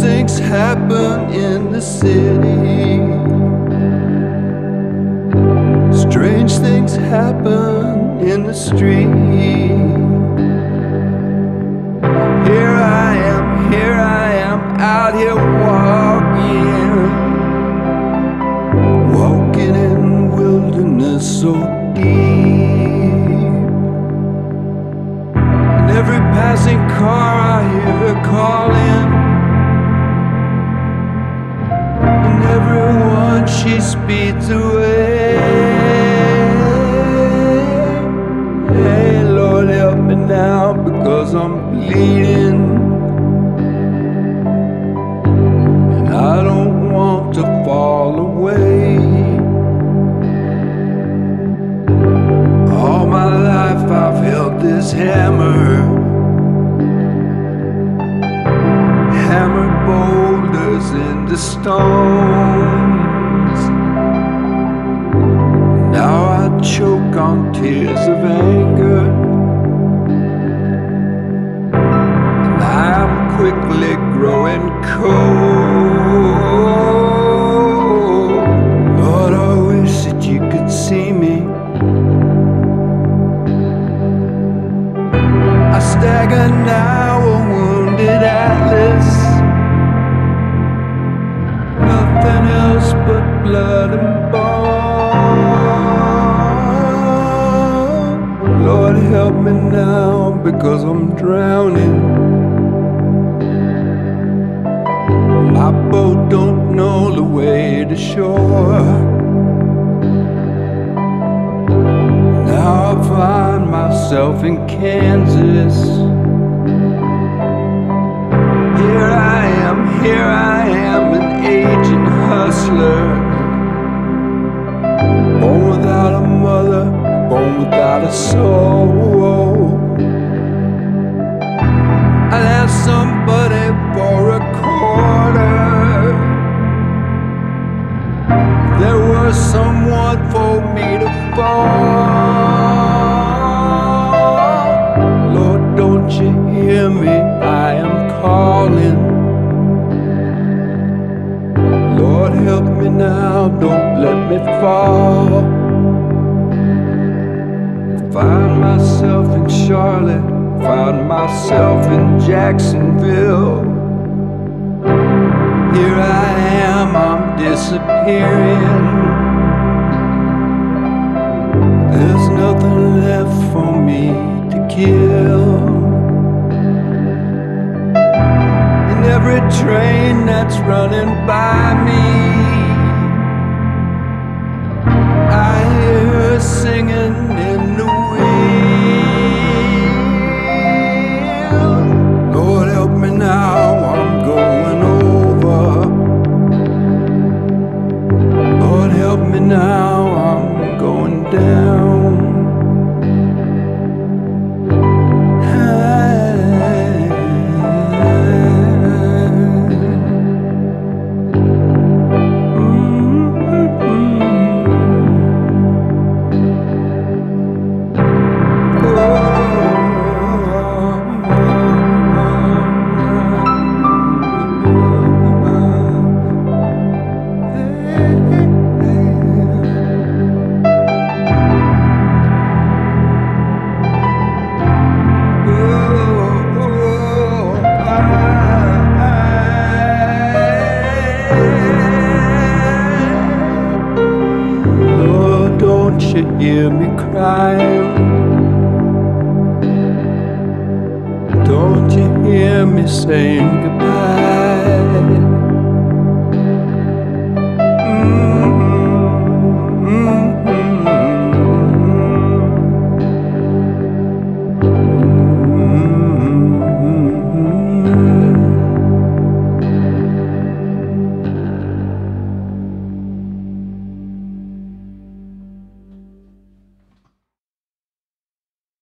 things happen in the city. Strange things happen in the street. Here I am, out here walking in wilderness so deep. And every passing car I hear calling, and everyone she speeds away. Hey, Lord, help me now, because I'm bleeding, and I don't want to fall away. All my life I've held this hammer, hammered boulders into stones. Now I choke on tears of anger, and I'm quickly growing cold. Lord, I wish that you could see me. I stagger now, a wounded atlas, nothing else but blood and bone. Lord, help me now, because I'm drowning. My boat don't know the way to shore. Now I find myself in Kansas. Here I am, an aging hustler, born without a mother, born without a soul. I'll ask somebody for a quarter. There was someone for me to fall. Lord, don't you hear me? I am calling. Lord, help me now, don't let me fall. Find myself in Charlotte, found myself in Jacksonville. Here I am, I'm disappearing. There's nothing left for me to kill. In every train that's running by me, I hear her singing in the wind. Lord, help me now, I'm going over. Lord, help me now, I'm going down. Hear me crying. Don't you hear me saying goodbye?